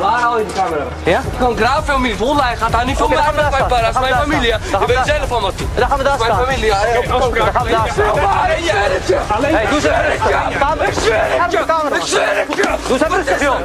Waar hou je de camera? Ja? Ik kan graag filmen in het hol. Hij gaat daar niet filmen. Oké, dan gaan we daar staan. Dat is mijn familie. Je weet zelf van wat. Dan gaan we daar Mijn staan. familie, ja. Dan gaan we daar staan. Hey, doe eens even rustig. Camera. Ik zweer het je. Doe eens even rustig, joh.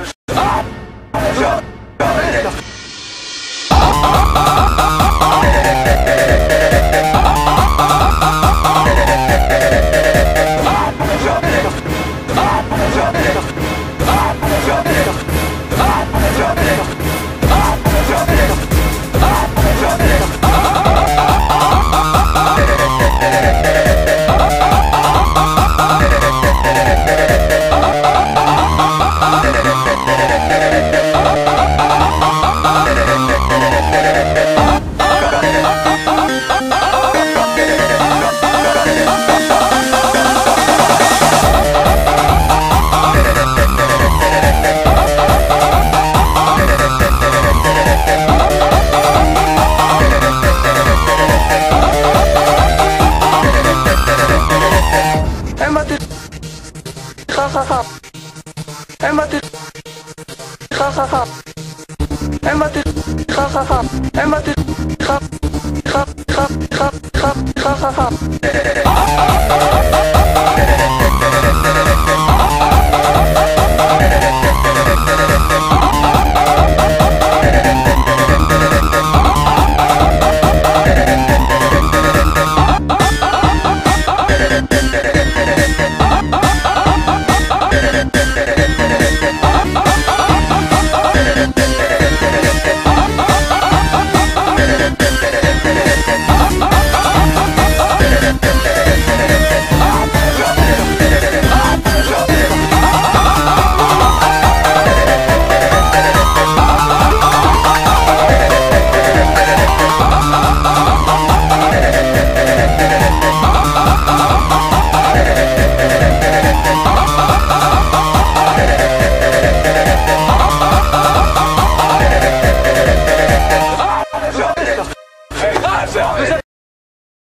En wat is